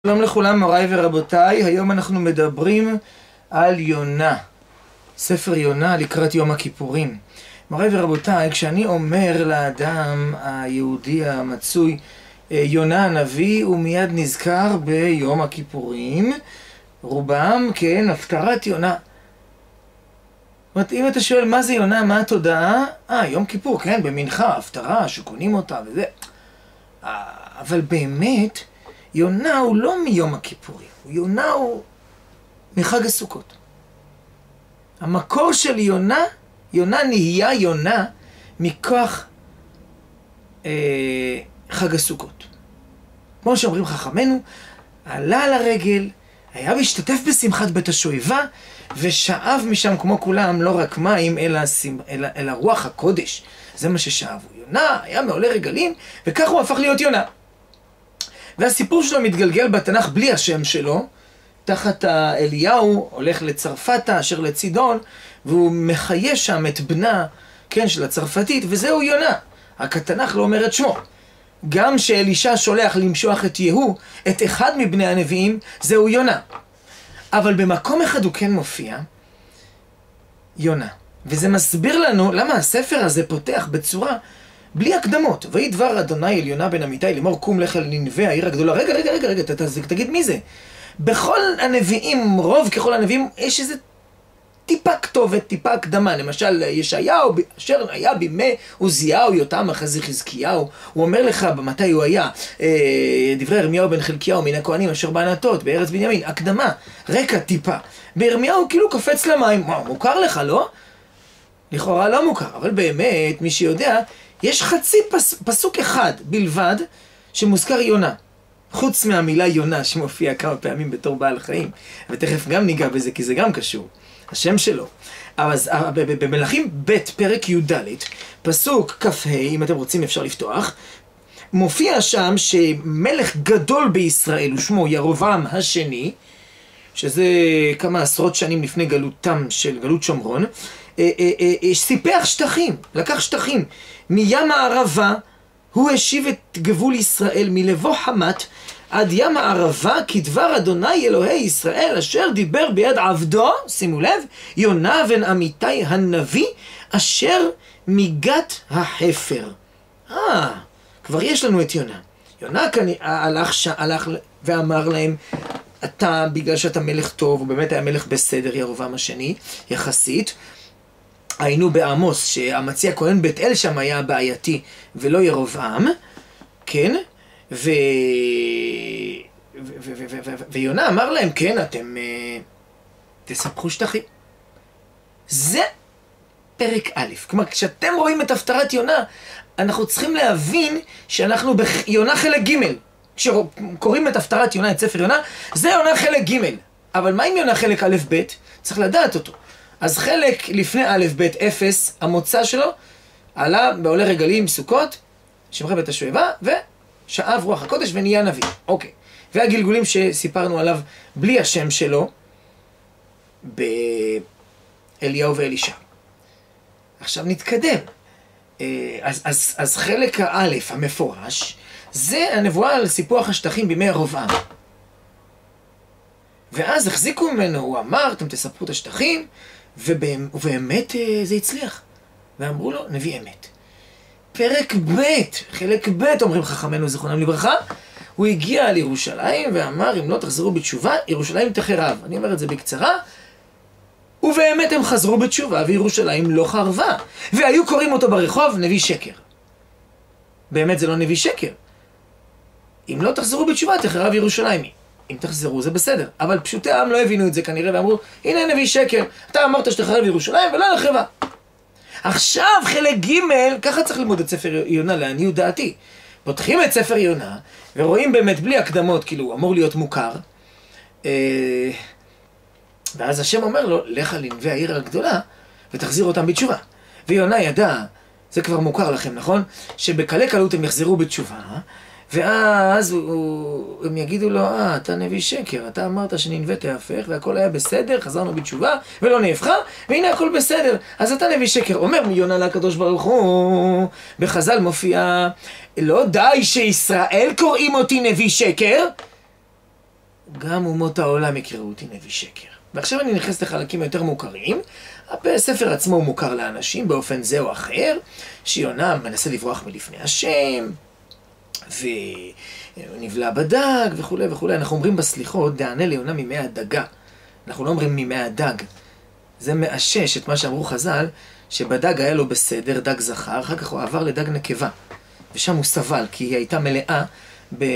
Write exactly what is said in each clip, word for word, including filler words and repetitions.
שלום לכולם מוריי ורבותיי, היום אנחנו מדברים על יונה, ספר יונה לקראת יום הכיפורים. מוריי ורבותיי, כשאני אומר לאדם היהודי המצוי יונה הנביא, הוא מיד נזכר ביום הכיפורים, רובם כן, הפטרת יונה. זאת אומרת, אם אתה שואל מה זה יונה, מה התודעה? אה, יום כיפור, כן, במנחה, הפטרה, שקונים אותה וזה. אבל באמת, יונה הוא לא מיום הכיפורים, יונה הוא מחג הסוכות. המקור של יונה, יונה נהיה יונה מכוח אה, חג הסוכות. כמו שאומרים חכמינו, עלה על הרגל, היה משתתף בשמחת בית השואבה, ושאב משם כמו כולם לא רק מים, אלא, אלא, אלא רוח הקודש. זה מה ששאבו. יונה היה מעולה רגלים, וכך הוא הפך להיות יונה. והסיפור שלו מתגלגל בתנ"ך בלי השם שלו, תחת אליהו הולך לצרפתה אשר לצידון, והוא מחיה שם את בנה, כן, של הצרפתית, וזהו יונה. רק התנ"ך לא אומר את שמו. גם שאלישע שולח למשוח את יהוא, את אחד מבני הנביאים, זהו יונה. אבל במקום אחד הוא כן מופיע, יונה. וזה מסביר לנו למה הספר הזה פותח בצורה בלי הקדמות. ויהי דבר אדוני אל יונה בן אמיתי לאמור קום לך אל נינווה העיר הגדולה. רגע, רגע, רגע, רגע, תגיד מי זה? בכל הנביאים, רוב ככל הנביאים, יש איזה טיפה כתובת, טיפה הקדמה. למשל, ישעיהו, אשר היה בימי עוזיהו, יותם, אחרי זה חזקיהו, הוא אומר לך, מתי הוא היה? דברי ירמיהו בן חלקיהו, מן הכהנים אשר בענתות, בארץ בנימין, הקדמה, רקע טיפה. בירמיהו כאילו קופץ למים, וואו, מוכר לך, לא? לכאורה לא מוכר, אבל באמת, מי שיודע, יש חצי פס, פסוק אחד בלבד שמוזכר יונה. חוץ מהמילה יונה שמופיע כמה פעמים בתור בעל חיים. ותכף גם ניגע בזה כי זה גם קשור. השם שלו. אז במלכים ב' פרק י"ד, פסוק כ"ה, אם אתם רוצים אפשר לפתוח, מופיע שם שמלך גדול בישראל ושמו ירבעם השני, שזה כמה עשרות שנים לפני גלותם של גלות שומרון, סיפח שטחים, לקח שטחים מים הערבה, הוא השיב את גבול ישראל מלבוא חמת עד ים הערבה, כדבר אדוני אלוהי ישראל אשר דיבר ביד עבדו, שימו לב, יונה בן אמיתי הנביא אשר מגת החפר. אה, כבר יש לנו את יונה. יונה הלך, הלך ואמר להם, אתה, בגלל שאתה מלך טוב, הוא באמת היה מלך בסדר, ירבעם השני, יחסית, היינו בעמוס, שהמציא הכהן בית אל שם היה בעייתי, ולא ירבעם, כן? ו... ו... ו... ו... ו... ויונה אמר להם, כן, אתם תספחו שטחים. זה פרק א'. כלומר, כשאתם רואים את הפטרת יונה, אנחנו צריכים להבין שאנחנו ביונה חלק ג'. כשקוראים את הפטרת יונה, את ספר יונה, זה יונה חלק ג'. אבל מה עם יונה חלק א' ב'? צריך לדעת אותו. אז חלק לפני א' ב' אפס, המוצא שלו, עלה בעולה רגלים סוכות, שמחה בית השואבה, ושאב רוח הקודש ונהיה נביא. אוקיי. והגלגולים שסיפרנו עליו בלי השם שלו, באליהו ואלישע. עכשיו נתקדם. אז, אז, אז חלק האלף המפורש, זה הנבואה על סיפוח השטחים בימי ירבעם. ואז החזיקו ממנו, הוא אמר, אתם תספחו את השטחים, ובאמת זה הצליח. ואמרו לו, נביא אמת. פרק ב', חלק ב', אומרים חכמינו זיכרונם לברכה, הוא הגיע לירושלים ואמר, אם לא תחזרו בתשובה, ירושלים תחרב. אני אומר את זה בקצרה, ובאמת הם חזרו בתשובה, וירושלים לא חרבה. והיו קוראים אותו ברחוב נביא שקר. באמת זה לא נביא שקר. אם לא תחזרו בתשובה, תחרב ירושלים. אם תחזרו זה בסדר, אבל פשוטי העם לא הבינו את זה כנראה ואמרו, הנה נביא שקר, אתה אמרת שתחרב ירושלים ולא נחרבה. עכשיו חלק ג', ככה צריך ללמוד את ספר יונה לעניות דעתי. פותחים את ספר יונה ורואים באמת בלי הקדמות, כאילו הוא אמור להיות מוכר, ואז השם אומר לו, לך לנווה העיר הגדולה ותחזיר אותם בתשובה. ויונה ידע, זה כבר מוכר לכם, נכון? שבקלי קלות הם יחזרו בתשובה, ואז הוא, הם יגידו לו, אה, אתה נביא שקר, אתה אמרת שננווה תהפך, והכל היה בסדר, חזרנו בתשובה, ולא נהפכה, והנה הכל בסדר, אז אתה נביא שקר. אומר יונה לקדוש ברוך הוא, בחז"ל מופיע, לא די שישראל קוראים אותי נביא שקר, גם אומות העולם יקראו אותי נביא שקר. ועכשיו אני נכנס לחלקים יותר מוכרים. הספר עצמו הוא מוכר לאנשים באופן זה או אחר, שיונה מנסה לברוח מלפני השם, ונבלע בדג וכו' וכו'. אנחנו אומרים בסליחות, דענה ליונה ממי הדגה. אנחנו לא אומרים ממי הדג. זה מאשש את מה שאמרו חז"ל, שבדג היה לו בסדר, דג זכר, אחר כך הוא עבר לדג נקבה. ושם הוא סבל, כי היא הייתה מלאה בהמון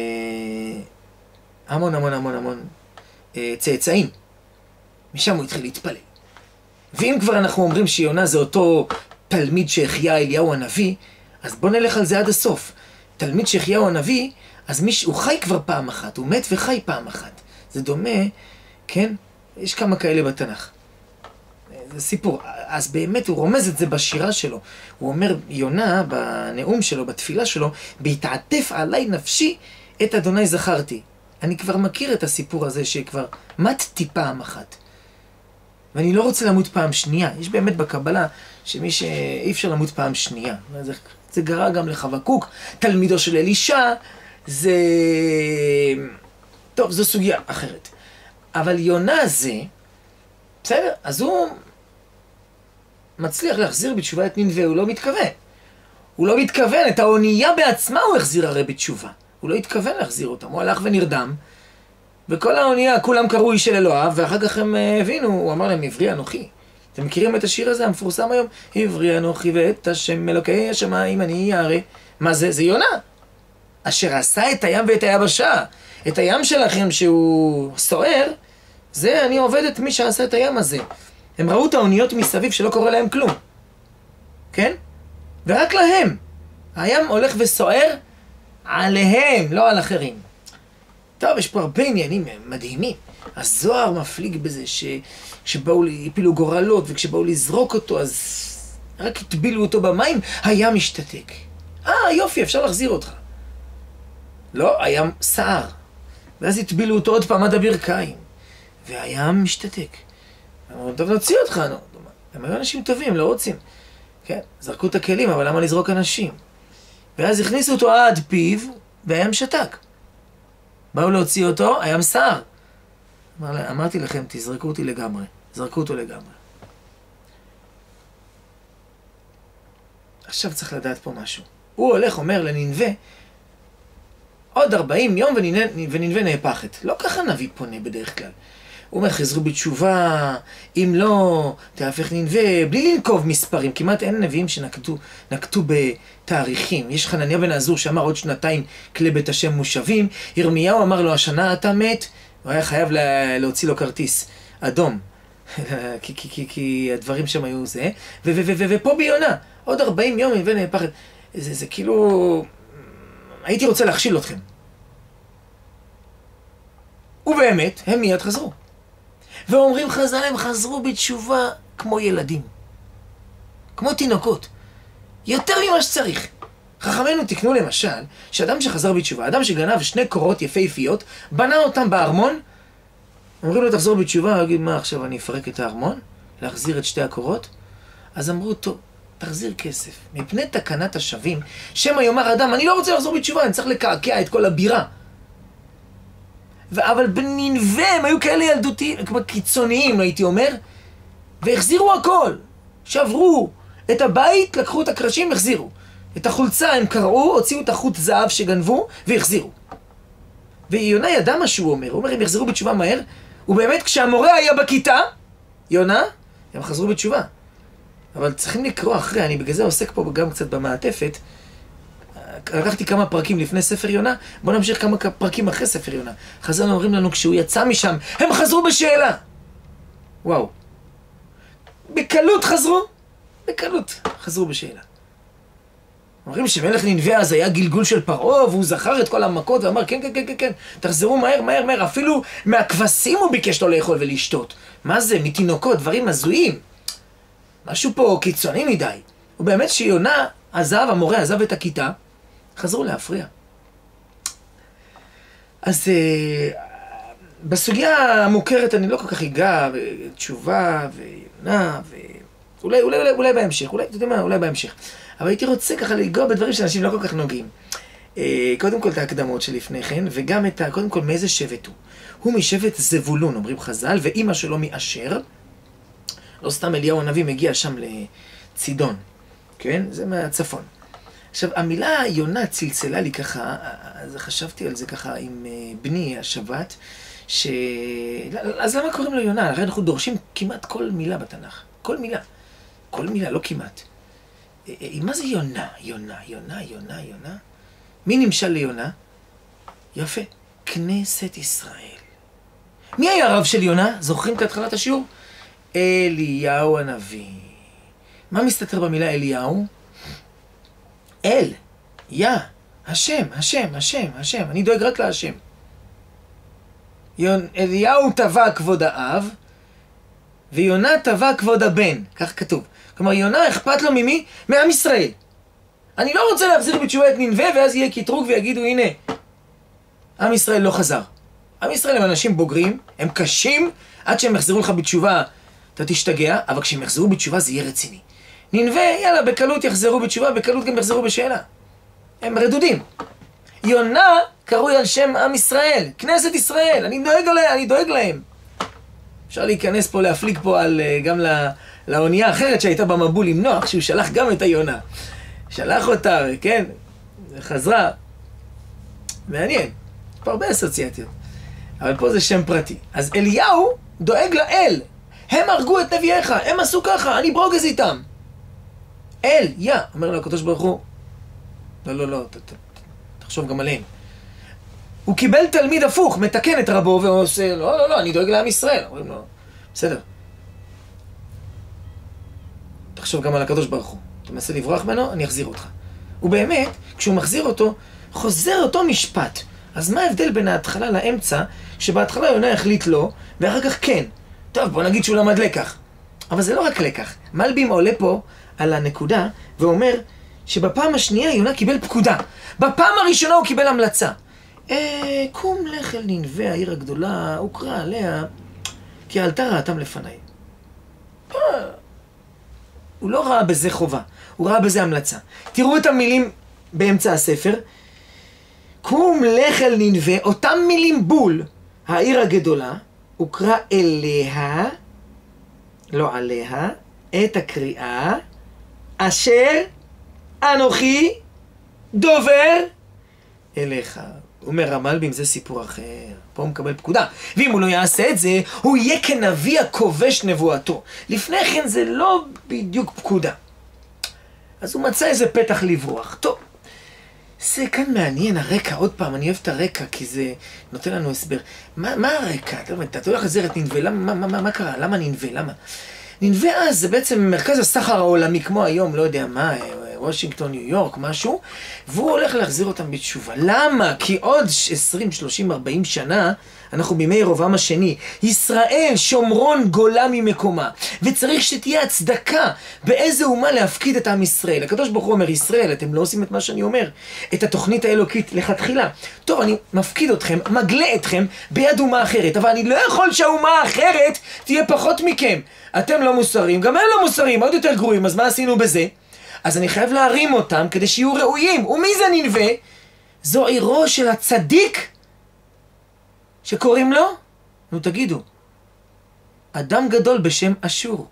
המון המון המון צאצאים. משם הוא התחיל להתפלל. ואם כבר אנחנו אומרים שיונה זה אותו תלמיד שהחיה אליהו הנביא, אז בוא נלך על זה עד הסוף. תלמיד שהחייהו הנביא, אז מיש... הוא חי כבר פעם אחת, הוא מת וחי פעם אחת. זה דומה, כן? יש כמה כאלה בתנ"ך. זה סיפור. אז באמת הוא רומז את זה בשירה שלו. הוא אומר, יונה, בנאום שלו, בתפילה שלו, בהתעטף עליי נפשי, את אדוני זכרתי. אני כבר מכיר את הסיפור הזה שכבר מתתי פעם אחת. ואני לא רוצה למות פעם שנייה. יש באמת בקבלה שמי שאי אפשר למות פעם שנייה. זה, זה גרע גם לחבקוק, תלמידו של אלישע. זה... טוב, זו סוגיה אחרת. אבל יונה זה, בסדר, אז הוא מצליח להחזיר בתשובה את נינווה, הוא לא מתכוון. הוא לא מתכוון, את האונייה בעצמה הוא החזיר הרי בתשובה. הוא לא התכוון להחזיר אותם, הוא הלך ונרדם. וכל האונייה, כולם קראו איש של אלוהיו, ואחר כך הם הבינו, הוא אמר להם, עברי אנוכי. אתם מכירים את השיר הזה המפורסם היום? עברי אנוכי ואת השם אלוקי השמיים אני ירא. מה זה? זה יונה. אשר עשה את הים ואת היבשה. את הים שלכם שהוא סוער, זה אני עובד את מי שעשה את הים הזה. הם ראו את האוניות מסביב שלא קורה להם כלום. כן? ורק להם. הים הולך וסוער עליהם, לא על אחרים. טוב, יש פה הרבה עניינים מדהימים. הזוהר מפליג בזה ש... כשבאו להפילו גורלות, וכשבאו לזרוק אותו, אז רק הטבילו אותו במים, הים משתתק. אה, יופי, אפשר להחזיר אותך. לא, הים סער. ואז הטבילו אותו עוד פעם עד הברכיים. והים משתתק. אמרו, טוב, נוציא אותך, נו. הם היו אנשים טובים, לא רוצים. כן, זרקו את הכלים, אבל למה לזרוק אנשים? ואז הכניסו אותו עד פיו, והים שתק. באו להוציא אותו, הים סער. אמר, אמרתי לכם, תזרקו אותי לגמרי. זרקו אותו לגמרי. עכשיו צריך לדעת פה משהו. הוא הולך, אומר לנינווה, עוד ארבעים יום ונינווה נהפכת. לא ככה נביא פונה בדרך כלל. הוא אומר, חזרו בתשובה, אם לא, תהפך נינווה, בלי לנקוב מספרים. כמעט אין נביאים שנקטו נקטו בתאריכים. יש חנניה בן עזור שאמר עוד שנתיים כלי בית השם מושבים. ירמיהו אמר לו, השנה אתה מת. הוא היה חייב לה, להוציא לו כרטיס אדום. כי, כי, כי, כי הדברים שם היו זה. ו, ו, ו, ו, ופה ביונה, עוד ארבעים יום נינווה נהפכת. זה, זה כאילו... הייתי רוצה להכשיל אתכם. ובאמת, הם מיד חזרו. ואומרים חז"ל, הם חזרו בתשובה כמו ילדים. כמו תינוקות. יותר ממה שצריך. חכמינו תקנו למשל, שאדם שחזר בתשובה, אדם שגנב שני קורות יפהפיות, בנה אותם בארמון, אומרים לו תחזור בתשובה, הוא יגיד, מה עכשיו אני אפרק את הארמון? להחזיר את שתי הקורות? אז אמרו, טוב, תחזיר כסף. מפני תקנת השווים, שמא יאמר אדם, אני לא רוצה לחזור בתשובה, אני צריך לקעקע את כל הבירה. אבל בנינווה הם היו כאלה ילדותיים, כמו קיצוניים, הייתי אומר, והחזירו הכל. שברו את הבית, לקחו את הקרשים, החזירו. את החולצה הם קראו, הוציאו את החוט זהב שגנבו, והחזירו. ויונה ידע מה שהוא אומר, הוא אומר, הם יחזרו בתשובה מהר, ובאמת כשהמורה היה בכיתה, יונה, הם חזרו בתשובה. אבל צריכים לקרוא אחרי, אני בגלל זה עוסק פה גם קצת במעטפת, לקחתי כמה פרקים לפני ספר יונה, בואו נמשיך כמה פרקים אחרי ספר יונה. חז"ל אומרים לנו, כשהוא יצא משם, הם חזרו בשאלה. וואו. בקלות חזרו? בקלות חזרו בשאלה. אומרים שמלך נינווה אז היה גלגול של פרעה, והוא זכר את כל המכות, ואמר, כן, כן, כן, כן, כן, תחזרו מהר, מהר, מהר. אפילו מהכבשים הוא ביקש לו לאכול ולשתות. מה זה? מתינוקות, דברים הזויים. משהו פה קיצוני מדי. ובאמת שיונה עזב, המורה עזב את הכיתה, חזרו להפריע. אז uh, בסוגיה המוכרת אני לא כל כך אגע, תשובה ויונה, ואולי אולי, אולי, אולי בהמשך, אולי, אתה יודע מה, אולי בהמשך. אבל הייתי רוצה ככה לגוע בדברים שאנשים לא כל כך נוגעים. קודם כל את ההקדמות שלפני כן, וגם את ה... קודם כל מאיזה שבט הוא. הוא משבט זבולון, אומרים חז"ל, ואימא שלו מאשר. לא סתם אליהו הנביא מגיע שם לצידון, כן? זה מהצפון. עכשיו, המילה יונה צלצלה לי ככה, אז חשבתי על זה ככה עם בני השבת, ש... אז למה קוראים לו יונה? הרי אנחנו דורשים כמעט כל מילה בתנ"ך. כל מילה. כל מילה, לא כמעט. מה זה יונה? יונה, יונה, יונה, יונה? מי נמשל ליונה? יפה. כנסת ישראל. מי היה הרב של יונה? זוכרים את התחלת השיעור? אליהו הנביא. מה מסתתר במילה אליהו? אל, יא, השם, השם, השם, השם. אני דואג רק להשם. יונ... אליהו טבע כבוד האב, ויונה טבע כבוד הבן. כך כתוב. כלומר, יונה אכפת לו ממי? מעם ישראל. אני לא רוצה להחזיר בתשובה את נינווה, ואז יהיה קטרוג ויגידו, הנה, עם ישראל לא חזר. עם ישראל הם אנשים בוגרים, הם קשים, עד שהם יחזרו לך בתשובה, אתה תשתגע, אבל כשהם יחזרו בתשובה זה יהיה רציני. נינווה, יאללה, בקלות יחזרו בתשובה, בקלות גם יחזרו בשאלה. הם רדודים. יונה קרוי על שם עם ישראל, כנסת ישראל, אני דואג להם, אני דואג להם. אפשר להיכנס פה, להפליג פה על, גם לאונייה אחרת שהייתה במבול עם נוח, שהוא שלח גם את היונה. שלח אותה, כן, חזרה. מעניין, פה הרבה אסוציאציות. אבל פה זה שם פרטי. אז אליהו דואג לאל. הם הרגו את נביאיך, הם עשו ככה, אני ברוגז איתם. אל, יא, אומר לו הקדוש ברוך הוא, לא, לא, לא, ת, ת, תחשוב גם עליהם. הוא קיבל תלמיד הפוך, מתקן את רבו ועושה, לא, לא, לא, אני דואג לעם ישראל. אומרים לו, בסדר. תחשוב גם על הקדוש ברוך הוא. אתה מנסה לברוח ממנו, אני אחזיר אותך. ובאמת, כשהוא מחזיר אותו, חוזר אותו משפט. אז מה ההבדל בין ההתחלה לאמצע, שבהתחלה יונה החליט לא, ואחר כך כן. טוב, בוא נגיד שהוא למד לקח. אבל זה לא רק לקח. מלבים עולה פה על הנקודה, ואומר שבפעם השנייה יונה קיבל פקודה. בפעם הראשונה הוא קיבל המלצה. אה, קום לך אל נינווה, העיר הגדולה, הוקרא עליה, כי עלתה רעתם לפניי. אה, הוא לא ראה בזה חובה, הוא ראה בזה המלצה. תראו את המילים באמצע הספר. קום לך אל נינווה, אותם מילים בול, העיר הגדולה, הוקרא אליה, לא עליה, את הקריאה, אשר אנוכי דובר אליך. אומר המלבים, זה סיפור אחר. פה הוא מקבל פקודה. ואם הוא לא יעשה את זה, הוא יהיה כנביא הכובש נבואתו. לפני כן זה לא בדיוק פקודה. אז הוא מצא איזה פתח לברוח. טוב, זה כאן מעניין, הרקע. עוד פעם, אני אוהב את הרקע, כי זה נותן לנו הסבר. מה, מה הרקע? אתה, אתה הולך לזר את נינווה, למה, מה, מה, מה קרה? למה נינווה? למה? נינווה אז זה בעצם מרכז הסחר העולמי, כמו היום, לא יודע מה, וושינגטון, ניו יורק, משהו, והוא הולך להחזיר אותם בתשובה. למה? כי עוד עשרים, שלושים, ארבעים שנה, אנחנו בימי ירבעם השני, ישראל, שומרון, גולה ממקומה, וצריך שתהיה הצדקה באיזה אומה להפקיד את עם ישראל. הקדוש ברוך הוא אומר, ישראל, אתם לא עושים את מה שאני אומר, את התוכנית האלוקית לכתחילה. טוב, אני מפקיד אתכם, מגלה אתכם ביד אומה אחרת, אבל אני לא יכול שהאומה האחרת תהיה פחות מכם. אתם לא מוסריים, גם הם לא מוסריים, עוד יותר גרועים, אז מה עשינו בזה? אז אני חייב להרים אותם כדי שיהיו ראויים. ומי זה נינווה? זו עירו של הצדיק שקוראים לו? נו תגידו. אדם גדול בשם אשור.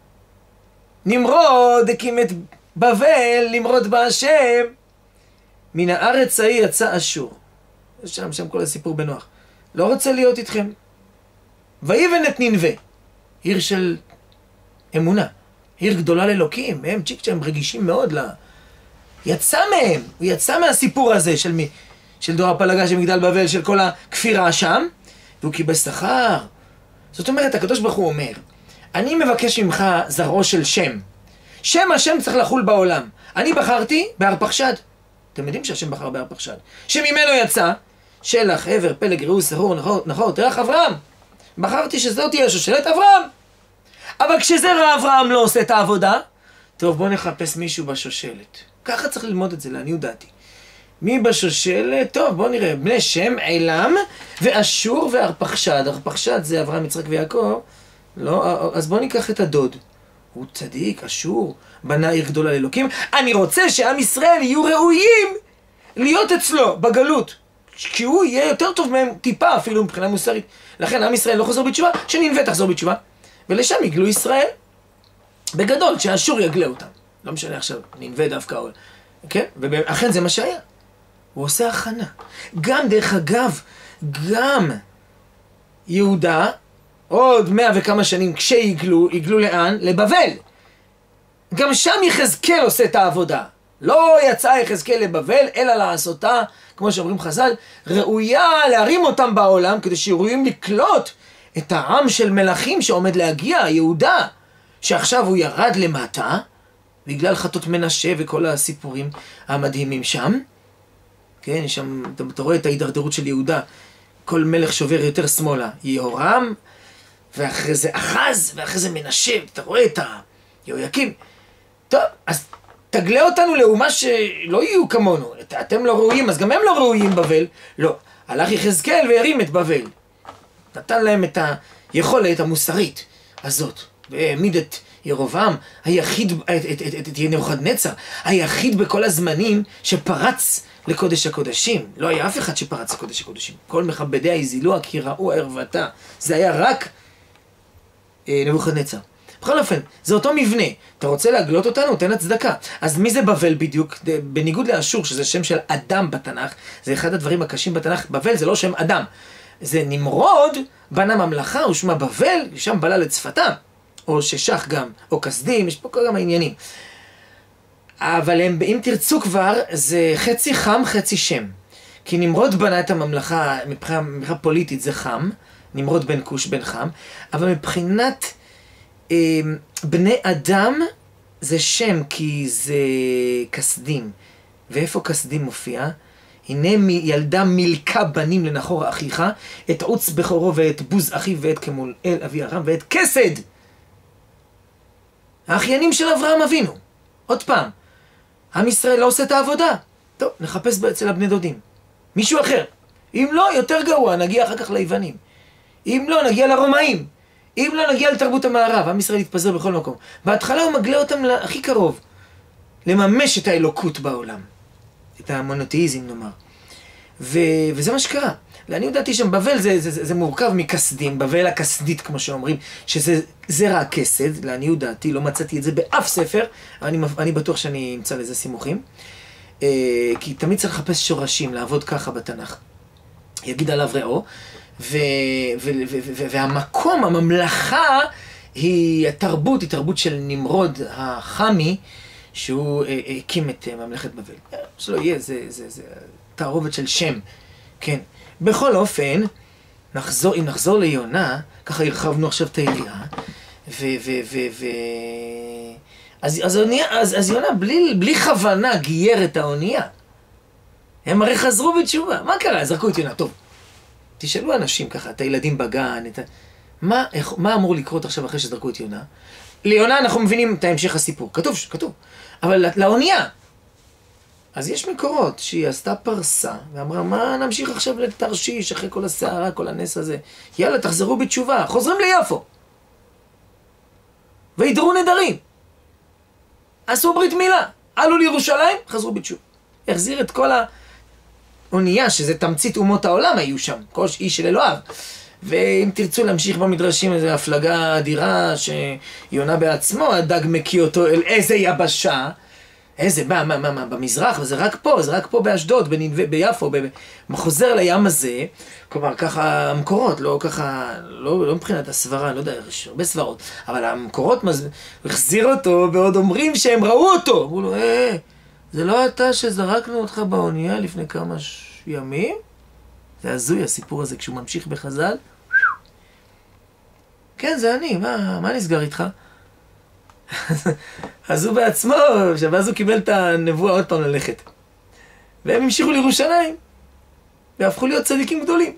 נמרוד הקים את בבל, למרוד בהשם. מן הארץ ההיא יצא אשור. שם, שם כל הסיפור בנוח. לא רוצה להיות איתכם. ויבן את נינווה. עיר של אמונה. עיר גדולה לאלוקים, הם צ'יק שהם רגישים מאוד לה. יצא מהם, הוא יצא מהסיפור הזה של מי? של דור הפלגה של מגדל בבל, של כל הכפירה שם, והוא קיבל שכר. זאת אומרת, הקדוש ברוך הוא אומר, אני מבקש ממך זרעו של שם. שם השם צריך לחול בעולם. אני בחרתי בארפחשד. אתם יודעים שהשם בחר בארפחשד. שממנו יצא, שלח, עבר, פלג, ראוס, סהור, נחור, נחור, תרח אברהם. בחרתי שזאת תהיה שושלת אברהם. אבל כשזרע אברהם לא עושה את העבודה, טוב, בוא נחפש מישהו בשושלת. ככה צריך ללמוד את זה, לעניות דעתי. מי בשושלת? טוב, בוא נראה. בני שם, עילם, ואשור וארפחשד. ארפחשד זה אברהם, יצחק ויעקב. לא, אז בוא ניקח את הדוד. הוא צדיק, אשור, בנה עיר גדולה לאלוקים. אני רוצה שעם ישראל יהיו ראויים להיות אצלו בגלות, כי הוא יהיה יותר טוב מהם טיפה אפילו מבחינה מוסרית. לכן עם ישראל לא חוזר בתשובה, שנינווה תחזור בתשובה. ולשם יגלו ישראל בגדול, שהאשור יגלה אותם. לא משנה עכשיו, נינווה דווקא, כן? ואכן זה מה שהיה. הוא עושה הכנה. גם דרך אגב, גם יהודה, עוד מאה וכמה שנים כשיגלו, יגלו לאן? לבבל. גם שם יחזקאל עושה את העבודה. לא יצא יחזקאל לבבל, אלא לעשותה, כמו שאומרים חז"ל, ראויה להרים אותם בעולם, כדי שיראויים לקלוט את העם של מלכים שעומד להגיע, יהודה, שעכשיו הוא ירד למטה, בגלל חטות מנשה וכל הסיפורים המדהימים שם. כן, שם אתה, אתה רואה את ההידרדרות של יהודה, כל מלך שובר יותר שמאלה, יהורם, ואחרי זה אחז, ואחרי זה מנשה, אתה רואה את היהויקים. טוב, אז תגלה אותנו לאומה שלא יהיו כמונו. אתם לא ראויים, אז גם הם לא ראויים בבל. לא, הלך יחזקאל והרים את בבל. נתן להם את היכולת המוסרית הזאת. והעמיד את ירובעם, היחיד, את, את, את, את, את נבוכדנצר, היחיד בכל הזמנים שפרץ לקודש הקודשים. לא היה אף אחד שפרץ לקודש הקודשים. כל מכבדיה הזילוה כי ראו ערוותה. זה היה רק אה, נבוכדנצר. בכל אופן, זה אותו מבנה. אתה רוצה להגלות אותנו? תן הצדקה. אז מי זה בבל בדיוק? בניגוד לאשור, שזה שם של אדם בתנ"ך, זה אחד הדברים הקשים בתנ"ך. בבל זה לא שם אדם. זה נמרוד, בנה ממלכה, ושמה בבל, שם בלל את שפתם. או ששח גם, או כסדים, יש פה כמה עניינים. אבל הם, אם תרצו כבר, זה חצי חם, חצי שם. כי נמרוד בנה את הממלכה, מבחינה, מבחינה פוליטית זה חם, נמרוד בן כוש בן חם, אבל מבחינת בני אדם זה שם, כי זה כסדים. ואיפה כסדים מופיע? הנה ילדה מילכה בנים לנחור אחיך, את עוץ בכורו ואת בוז אחיו ואת כמול אל אבי ארם ואת כסד. האחיינים של אברהם אבינו. עוד פעם, עם ישראל לא עושה את העבודה. טוב, נחפש אצל הבני דודים. מישהו אחר. אם לא, יותר גרוע, נגיע אחר כך ליוונים. אם לא, נגיע לרומאים. אם לא, נגיע לתרבות המערב. עם ישראל יתפזר בכל מקום. בהתחלה הוא מגלה אותם הכי קרוב. לממש את האלוקות בעולם. את המונותאיזם נאמר. ו... וזה מה שקרה. אני יודעתי שם, בבל זה, זה, זה, זה מורכב מכסדים, בבל הכסדית כמו שאומרים, שזה זרע הכסד, לעניות דעתי, לא מצאתי את זה באף ספר, אני, אני בטוח שאני אמצא לזה סימוכים, אה, כי תמיד צריך לחפש שורשים, לעבוד ככה בתנ"ך. יגיד עליו ראו, ו, ו, ו, ו, ו, והמקום, הממלכה, היא התרבות, היא תרבות של נמרוד החמי, שהוא אה, הקים את אה, ממלכת בבל. שלא יהיה, זה, זה, זה תערובת של שם, כן. בכל אופן, נחזור, אם נחזור ליונה, ככה הרחבנו עכשיו את היריעה, ו... ו... ו... ו... אז, אז, אונייה, אז, אז יונה בלי, בלי כוונה גייר את האונייה. הם הרי חזרו בתשובה. מה קרה? זרקו את יונה. טוב, תשאלו אנשים ככה, את הילדים בגן, את ה... מה, איך, מה אמור לקרות עכשיו אחרי שזרקו את יונה? ליונה אנחנו מבינים את המשך הסיפור. כתוב, כתוב. אבל לאונייה. אז יש מקורות שהיא עשתה פרסה, ואמרה, מה נמשיך עכשיו לתרשיש אחרי כל הסערה, כל הנס הזה? יאללה, תחזרו בתשובה, חוזרים ליפו. וידרו נדרים. עשו ברית מילה, עלו לירושלים, חזרו בתשובה. החזיר את כל האונייה, שזה תמצית אומות העולם היו שם, כל איש של אלוהיו. ואם תרצו להמשיך במדרשים, איזו הפלגה אדירה, שיונה בעצמו, הדג מקיא אותו אל איזה יבשה, איזה, מה, מה, מה, מה, במזרח, וזה רק פה, זה רק פה באשדוד, בנינווה, ביפו, חוזר לים הזה, כלומר, ככה המקורות, לא ככה, לא, לא מבחינת הסברה, לא יודע, יש הרבה סברות, אבל המקורות מז... החזיר אותו, ועוד אומרים שהם ראו אותו, אמרו לו, אה, זה לא אתה שזרקנו אותך באונייה לפני כמה ש... ימים? זה הזוי הסיפור הזה, כשהוא ממשיך בחז"ל. כן, זה אני, מה, מה נסגר איתך? אז הוא בעצמו, ואז הוא קיבל את הנבואה עוד פעם ללכת. והם המשיכו לירושלים, והפכו להיות צדיקים גדולים.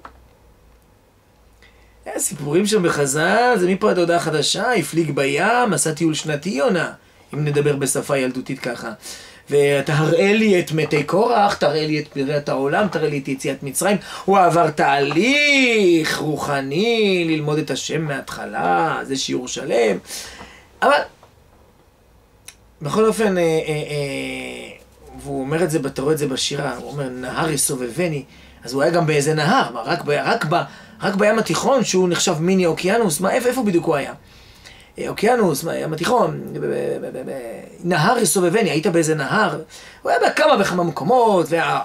הסיפורים שם בחז"ל, זה מפה עד הודעה חדשה, הפליג בים, עשה טיול שנתי יונה, אם נדבר בשפה ילדותית ככה. ותראה לי את מתי קורח, תראה לי את בריאת העולם, תראה לי את יציאת מצרים. הוא עבר תהליך רוחני, ללמוד את השם מההתחלה, זה שיעור שלם. אבל בכל אופן, אה, אה, אה, והוא אומר את זה, אתה רואה את זה בשירה, הוא אומר, נהר יסובבני, אז הוא היה גם באיזה נהר, מה, רק, ב, רק, ב, רק בים התיכון, שהוא נחשב מיני אוקיינוס, מה, איפה, איפה בדיוק הוא היה? אוקיינוס, ים התיכון, נהר יסובבני, היית באיזה נהר, הוא היה בכמה וכמה מקומות, וה...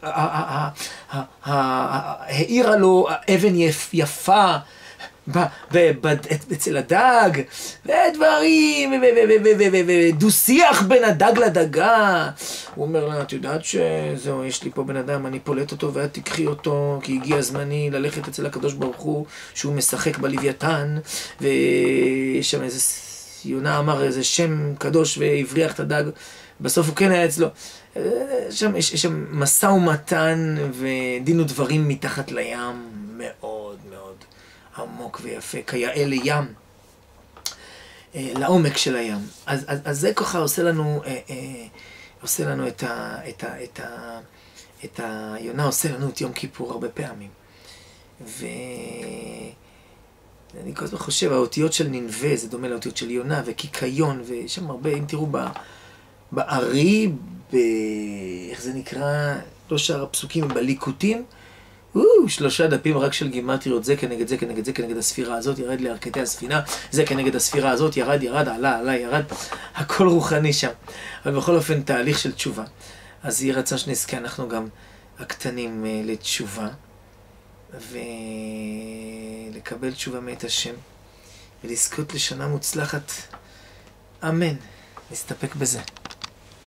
העירה לו אבן יפה אצל הדג, ודברים, ודו-שיח בין הדג לדגה. הוא אומר לה, את יודעת שזהו, יש לי פה בן אדם, אני פולט אותו ואת תקחי אותו, כי הגיע זמני ללכת אצל הקדוש ברוך הוא, שהוא משחק בלוויתן, ויש שם איזה, יונה אמר איזה שם קדוש והבריח את הדג, בסוף הוא כן היה אצלו. שם, יש, יש שם מסע ומתן ודין ודברים מתחת לים, מאוד מאוד עמוק ויפה, כיאה לים, לעומק של הים. אז, אז, אז זה ככה עושה לנו, אה, אה, עושה לנו את ה... את ה, את ה, את ה יונה עושה לנו את יום כיפור הרבה פעמים. ואני כל הזמן חושב, האותיות של ננבה, זה דומה לאותיות של יונה וקיקיון, ויש שם הרבה, אם תראו ב... בארי, ב... איך זה נקרא? לא שאר הפסוקים, בליקוטים. או, שלושה דפים רק של גימטריות, זה כנגד זה, כנגד זה, כנגד הספירה הזאת, ירד לירכתי הספינה, זה כנגד הספירה הזאת, ירד, ירד, עלה, עלה, ירד. הכל רוחני שם. אבל בכל אופן, תהליך של תשובה. אז יהיה רצון שנזכה, אנחנו גם הקטנים לתשובה, ולקבל תשובה מאת השם, ולזכות לשנה מוצלחת. אמן. נסתפק בזה.